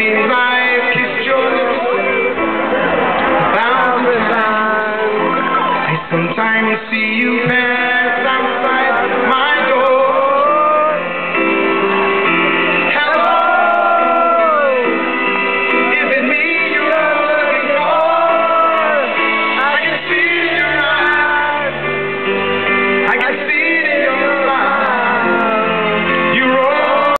means I've kissed your lips 1,000 times. I sometimes see you